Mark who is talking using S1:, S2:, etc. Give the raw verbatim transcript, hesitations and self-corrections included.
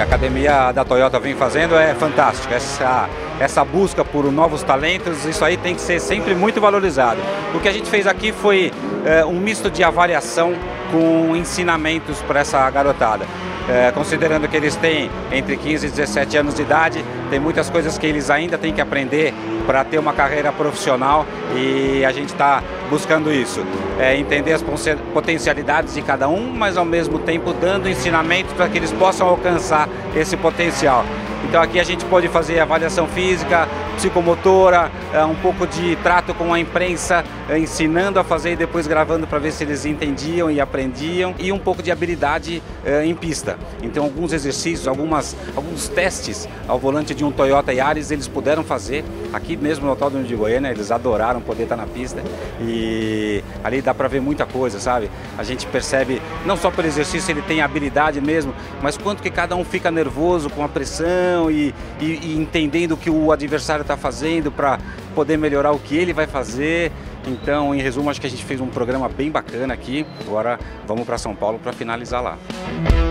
S1: academia da Toyota vem fazendo é fantástico. Essa, essa busca por novos talentos, isso aí tem que ser sempre muito valorizado. O que a gente fez aqui foi é, um misto de avaliação com ensinamentos para essa garotada. É, considerando que eles têm entre quinze e dezessete anos de idade, tem muitas coisas que eles ainda têm que aprender para ter uma carreira profissional e a gente está buscando isso. É, entender as potencialidades de cada um, mas ao mesmo tempo dando ensinamentos para que eles possam alcançar esse potencial. Então aqui a gente pode fazer avaliação física, psicomotora, um pouco de trato com a imprensa, ensinando a fazer e depois gravando para ver se eles entendiam e aprendiam, e um pouco de habilidade em pista. Então alguns exercícios, algumas, alguns testes ao volante de um Toyota Yaris eles puderam fazer aqui mesmo no Autódromo de Goiânia, eles adoraram poder estar na pista e ali dá para ver muita coisa, sabe? A gente percebe, não só pelo exercício ele tem habilidade mesmo, mas quanto que cada um fica nervoso com a pressão e, e, e entendendo o que o adversário está fazendo para poder melhorar o que ele vai fazer. Então, em resumo, acho que a gente fez um programa bem bacana aqui. Agora vamos para São Paulo para finalizar lá.